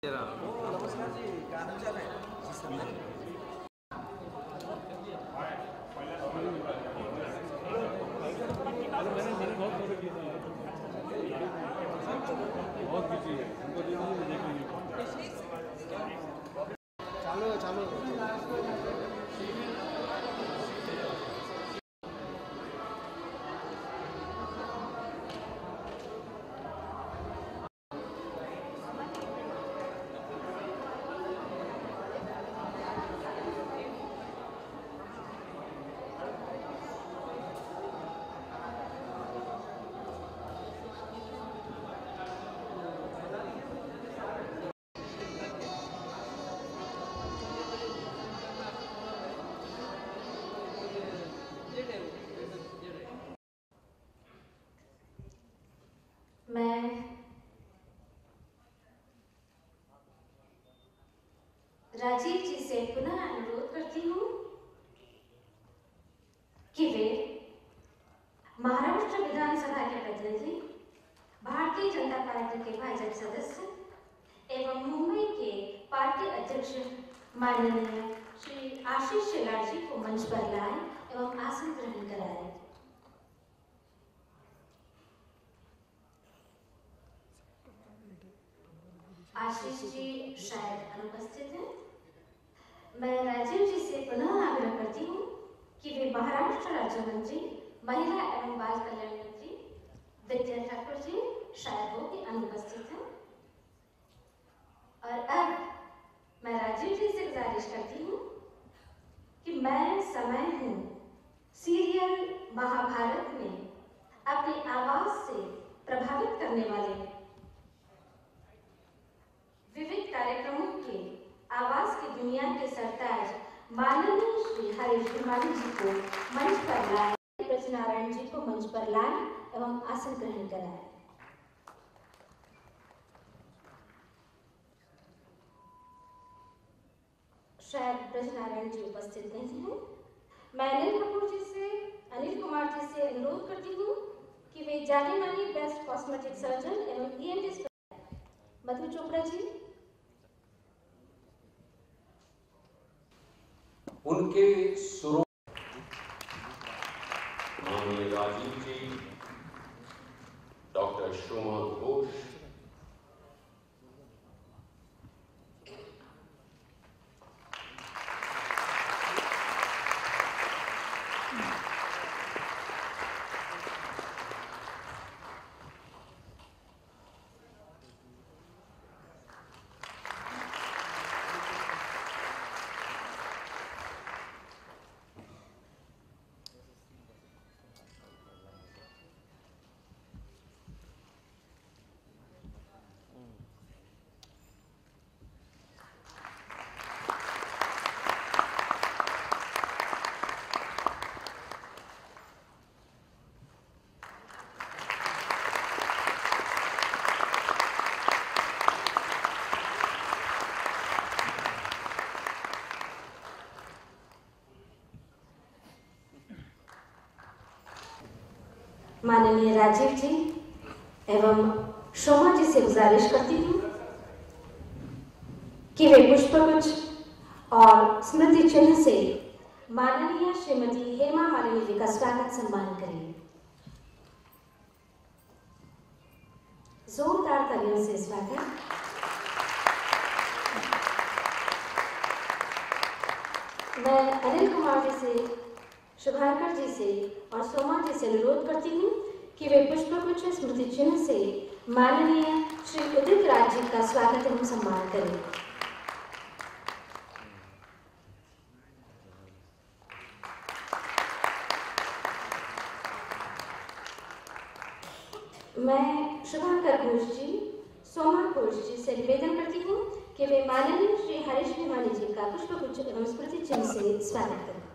नमस्कार जी, क्या हाल चाल है? बहुत बिजी है, चालू है, चालू है। मैं राजीव जी से पुनः अनुरोध करती हूँ कि वे महाराष्ट्र विधानसभा के प्रतिनिधि, भारतीय जनता पार्टी के भाजपा सदस्य एवं मुंबई के पार्टी अध्यक्ष माननीय श्री आशीष शेलार जी को मंच पर लाए एवं आसन ग्रहण कराए। आशीष जी शायद अनुपस्थित हैं। मैं राजीव जी से पुनः आग्रह करती हूँ कि वे महाराष्ट्र राज्य मंत्री, महिला एवं बाल कल्याण मंत्री विद्या ठाकुर जी शायद वो भी अनुपस्थित हैं। और अब मैं राजीव जी से गुजारिश करती हूँ कि मैं समय हूँ सीरियल महाभारत में अपनी आवाज से प्रभावित करने वाले विविध कार्यक्रमों के आवाज की दुनिया के सरताज माननीय श्री हरीश भिवानी जी को मंच पर लाए, ब्रजनारायण जी को मंच पर लाए एवं आसन ग्रहण कराए। शायद ब्रजनारायण जी उपस्थित नहीं हैं। मैं अनिल कुमार जी से अनुरोध करती हूँ कि वे जाने मानी बेस्ट कॉस्मेटिक सर्जन एवं ENT मधु चोपड़ा जी उनके सुरों माननीय राजीव जी, डॉक्टर शोमा घोष, माननीय राजीव जी एवं शोमा जी से गुजारिश करती हूँ कि वे पुष्पगुच्छ और स्मृति चिन्ह से माननीय श्रीमती हेमा मालिनी जी का स्वागत सम्मान करें। जोरदार तालियों से स्वागत। मैं अनिल कुमार जी से, शुभांकर जी से और सोमा जी से अनुरोध करती हूँ कि वे पुष्पगुच्छ स्मृति चिन्ह से माननीय श्री उदित राज जी का स्वागत एवं सम्मान करें। मैं शुभांकर घोष जी, सोमा घोष जी से निवेदन करती हूँ कि वे माननीय श्री हरीश भिवानी जी का पुष्पगुच्छ एवं स्मृति चिन्ह से स्वागत करें।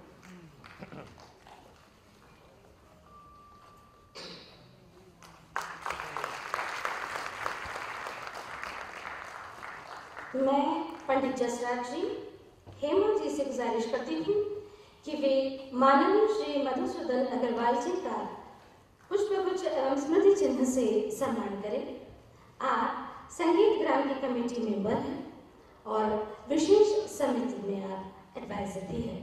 मैं पंडित जसराज जी, हेमा जी से गुजारिश करती हूँ कि वे माननीय श्री मधुसूदन अग्रवाल जी का पुष्पगुच्छ एवं स्मृति चिन्ह से सम्मान करें। आप संगीत ग्राम की कमेटी मेंबर हैं और विशेष समिति में आप एडवाइजर भी हैं।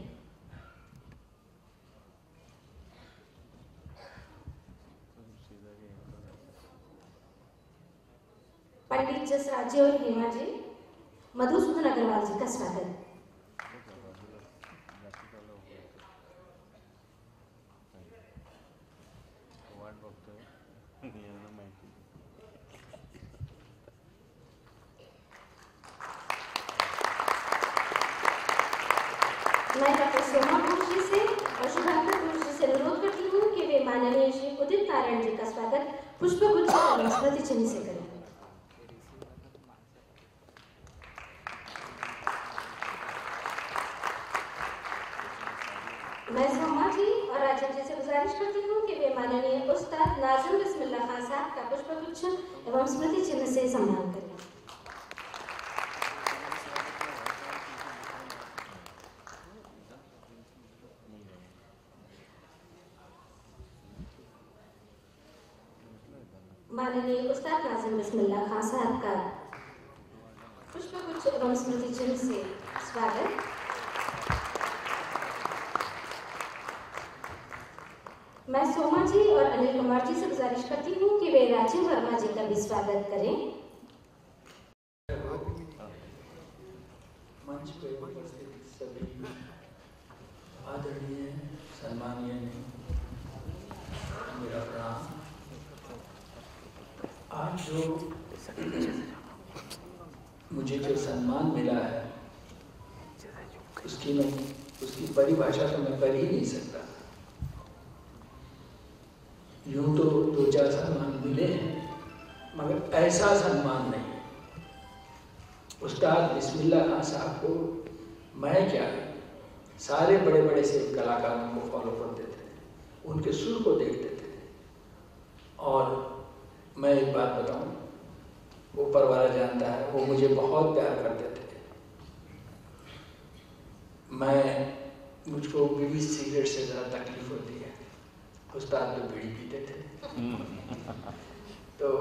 पंडित जसराज जी और हेमा जी, मधुसूदन अग्रवाल जी का स्वागत। मैं डॉक्टर सोमा घोष जी से और शुभांकर घोष जी से अनुरोध करती हूँ कि वे माननीय श्री उदित नारायण जी का स्वागत पुष्पगुच्छ और स्मृति चिन्ह से करें। मैं सोमा जी और राजन जी से गुजारिश करती हूँ कि वे माननीय उस्ताद नाज़िम बिस्मिल्लाह खान साहब का पुष्पगुच्छ एवं स्मृति चिन्ह से सम्मान करें। माननीय उस्ताद नाज़िम बिस्मिल्लाह खान साहब का पुष्पगुच्छ एवं स्मृति चिन्ह से स्वागत। मैं सोमा जी और अनिल कुमार जी से गुजारिश करती हूँ कि वे राजीव वर्मा जी का भी स्वागत करें। मंच पे उपस्थित सभी आदरणीय सम्मानीय मेरा प्रणाम। आज जो मुझे जो सम्मान मिला है उसकी परिभाषा तो मैं कर ही नहीं सकता। यूं तो 2-4 सम्मान मिले हैं मगर ऐसा सम्मान नहीं। उस्ताद बिस्मिल्लाह खान साहब को मैं क्या सारे बड़े बड़े से कलाकारों को फॉलो करते थे, उनके सुर को देखते थे। और मैं एक बात बताऊं, ऊपर वाला जानता है, वो मुझे बहुत प्यार करते थे। मुझको बीड़ी सिगरेट से ज़्यादा तकलीफ होती है, उस्ताद तो बीड़ी पीते थे। तो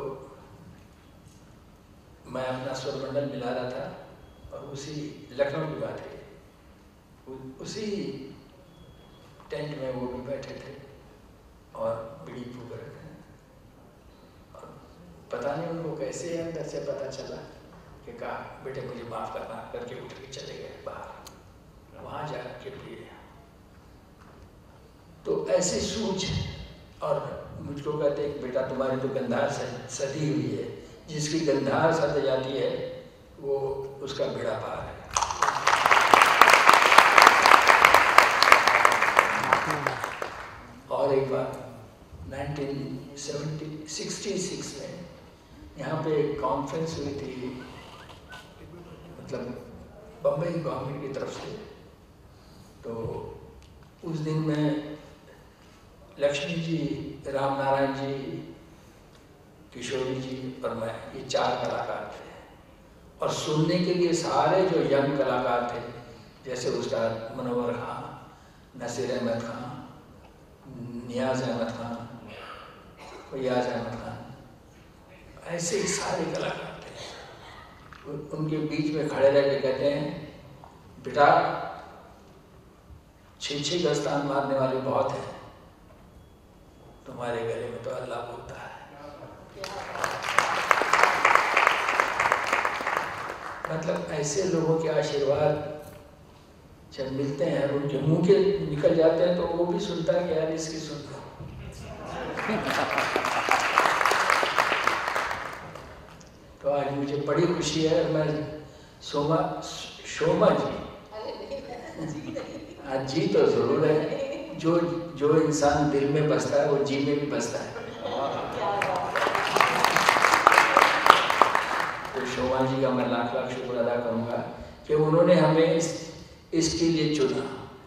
मैं अपना स्वरमंडल मिला रहा था और उसी लखनऊ की बात है, उसी टेंट में वो भी बैठे थे और बीड़ी फूक रहे थे। और पता नहीं उनको कैसे अंदर से पता चला कि कहा बेटे मुझे माफ़ करना, करके उठ के चले गए बाहर, वहाँ जा के पिए। तो ऐसी सूझ। और मुझको कहते हैं बेटा तुम्हारी तो गंधार सदी हुई है, जिसकी गंधार सद जाती है वो उसका बेड़ा पार है। और एक बार 1966 में यहाँ पे एक कॉन्फ्रेंस हुई थी, मतलब बम्बई गवर्नमेंट की तरफ से। तो उस दिन में लक्ष्मी जी, राम नारायण जी, किशोरी जी और मैं, ये 4 कलाकार थे। और सुनने के लिए सारे जो यंग कलाकार थे, जैसे उस्ताद मुनव्वर खान, नसीर अहमद खान, नियाज अहमद खान, फैयाज अहमद खान, ऐसे ही सारे कलाकार थे। उनके बीच में खड़े रह के कहते हैं बेटा 6 गस्तान मारने वाले बहुत हैं, तुम्हारे गले में तो अल्लाह बोलता है। मतलब ऐसे लोगों के आशीर्वाद जब मिलते हैं, उनके मुंह के निकल जाते हैं, तो वो भी सुनता है कि यार इसकी सुन लो। तो आज मुझे बड़ी खुशी है, मैं शोमा जी, आज जी तो जरूर है, जो इंसान दिल में बसता है वो जी में भी बसता है। तो शोभा जी का मैं लाख लाख शुक्र अदा करूंगा कि उन्होंने हमें इसके लिए चुना,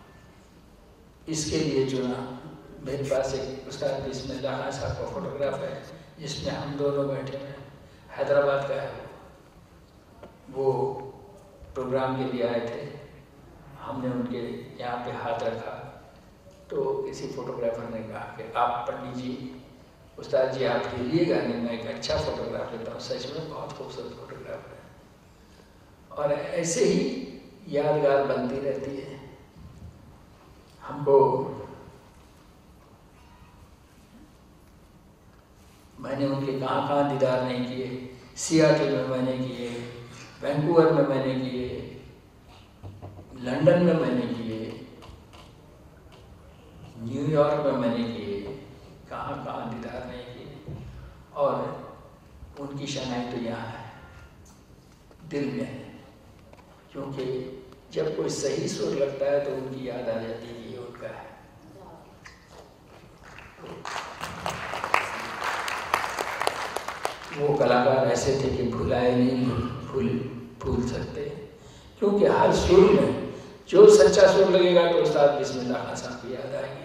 इसके लिए चुना। मेरे पास एक उस्ताद बिस्मिल्लाह खान साहब का फोटोग्राफ है जिसमें हम दोनों बैठे हैं, हैदराबाद का है। वो प्रोग्राम के लिए आए थे, हमने उनके यहाँ पे हाथ रखा तो किसी फोटोग्राफर ने कहा कि आप पंडित जी उस्ताद जी आप लीजिएगा नहीं, मैं एक अच्छा फोटोग्राफ लेता हूँ, सच में बहुत खूबसूरत फोटोग्राफ है। और ऐसे ही यादगार बनती रहती है। हमको मैंने उनके कहाँ कहाँ दीदार नहीं किए, सियाटल में मैंने किए, वैंकूवर में मैंने किए, लंदन में मैंने किए, न्यूयॉर्क में मैंने किए, कहाँ कहाँ दीदार नहीं किए। और उनकी शनाई तो यहाँ है, दिल में है। क्योंकि जब कोई सही सुर लगता है तो उनकी याद आ जाती है कि ये उनका है। वो कलाकार ऐसे थे कि भुलाए नहीं भूल सकते, क्योंकि हर सुर में जो सच्चा सुर लगेगा तो उस्ताद बिस्मिल्लाह खान साहब की याद आएगी।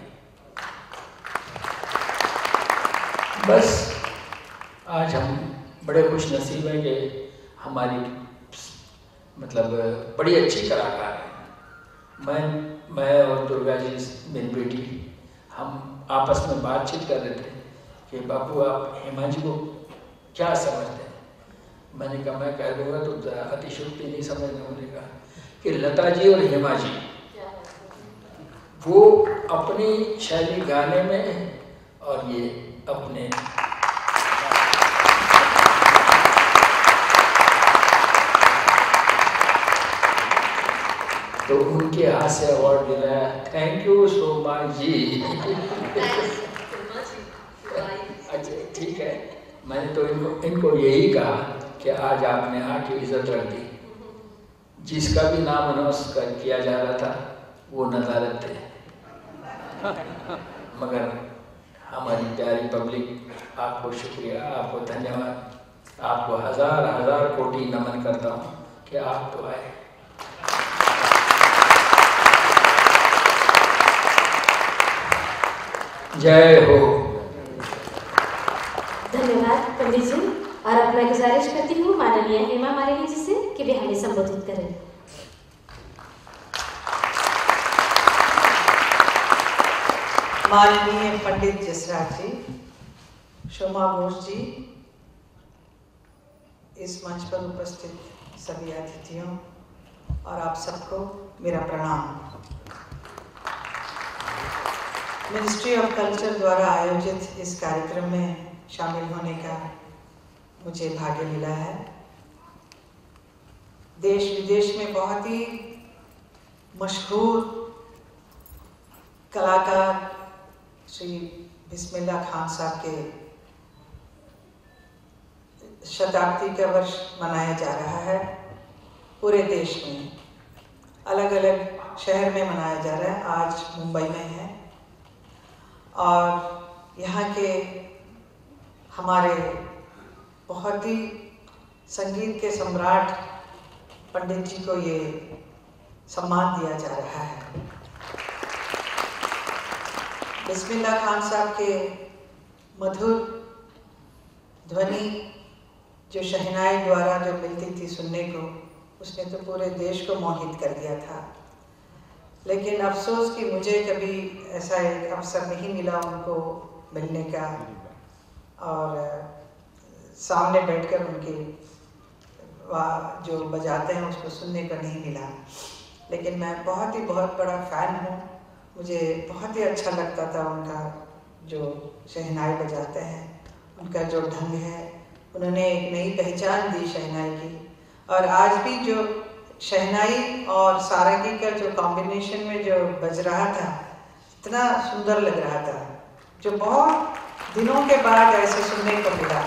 बस आज हम बड़े खुश नसीब हैं कि हमारी मतलब बड़ी अच्छी कलाकार है। मैं और दुर्गा जी मेरी बेटी, हम आपस में बातचीत कर रहे थे कि बापू आप हेमा जी को क्या समझते हैं। मैंने कहा मैं कह दूँगा तो ज़रा अतिशयोक्ति नहीं समझना। मैंने कहा कि लता जी और हेमा जी वो अपनी शैली गाने में और ये अपने तो उनके हाथ से अवार्ड मिला। Thank you so much ji. अच्छा ठीक है, मैंने तो इनको यही कहा कि आज आपने आके इज्जत रख दी। जिसका भी नाम अनाउंस किया जा रहा था वो नज़ारत थे, मगर हमारी प्यारी पब्लिक, आपको शुक्रिया, आपको धन्यवाद, आपको हजार हजार कोटि नमन करता हूँ कि आप तो आए। जय हो। धन्यवाद पंडित जी। और अब मैं गुजारिश करती हूँ माननीय हेमा मालिनी जी से कि वे हमें संबोधित करें। माननीय पंडित जसराज जी, शोमा घोष जी, इस मंच पर उपस्थित सभी अतिथियों और आप सबको मेरा प्रणाम। मिनिस्ट्री ऑफ कल्चर द्वारा आयोजित इस कार्यक्रम में शामिल होने का मुझे भाग्य मिला है। देश विदेश में बहुत ही मशहूर कलाकार श्री बिस्मिल्लाह खान साहब के शताब्दी का वर्ष मनाया जा रहा है। पूरे देश में अलग अलग शहर में मनाया जा रहा है। आज मुंबई में है और यहाँ के हमारे बहुत ही संगीत के सम्राट पंडित जी को ये सम्मान दिया जा रहा है। बिस्मिल्लाह खान साहब के मधुर ध्वनि जो शहनाई द्वारा जो मिलती थी सुनने को, उसने तो पूरे देश को मोहित कर दिया था। लेकिन अफसोस कि मुझे कभी ऐसा एक अवसर नहीं मिला उनको मिलने का और सामने बैठकर उनके जो बजाते हैं उसको सुनने का नहीं मिला। लेकिन मैं बहुत बड़ा फ़ैन हूँ। मुझे बहुत ही अच्छा लगता था उनका जो शहनाई बजाते हैं, उनका जो ढंग है। उन्होंने एक नई पहचान दी शहनाई की। और आज भी जो शहनाई और सारंगी का जो कॉम्बिनेशन में जो बज रहा था, इतना सुंदर लग रहा था, जो बहुत दिनों के बाद ऐसे सुनने को मिला।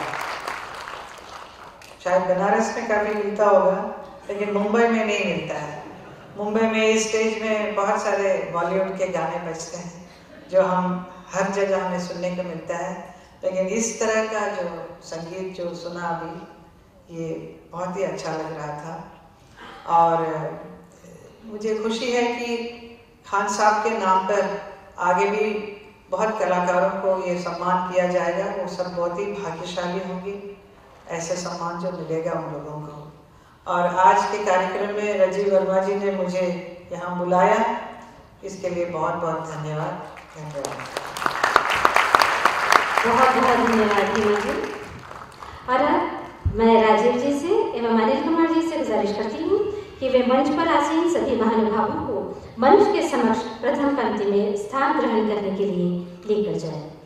शायद बनारस में काफ़ी मिलता होगा, लेकिन मुंबई में नहीं मिलता है। मुंबई में इस स्टेज में बहुत सारे बॉलीवुड के गाने बजते हैं जो हम हर जगह हमें सुनने को मिलता है, लेकिन इस तरह का जो संगीत जो सुना अभी, ये बहुत ही अच्छा लग रहा था। और मुझे खुशी है कि खान साहब के नाम पर आगे भी बहुत कलाकारों को ये सम्मान किया जाएगा। वो सब बहुत ही भाग्यशाली होंगे, ऐसे सम्मान जो मिलेगा उन लोगों को। और आज के कार्यक्रम में राजीव वर्मा जी ने मुझे यहाँ बुलाया, इसके लिए बहुत बहुत धन्यवाद। बहुत बहुत धन्यवाद हेमा जी। और अब मैं राजीव जी से एवं अनिल कुमार जी से गुजारिश करती हूँ कि वे मंच पर आसीन सभी महानुभावों को मंच के समक्ष प्रथम पंक्ति में स्थान ग्रहण करने के लिए लेकर जाएं।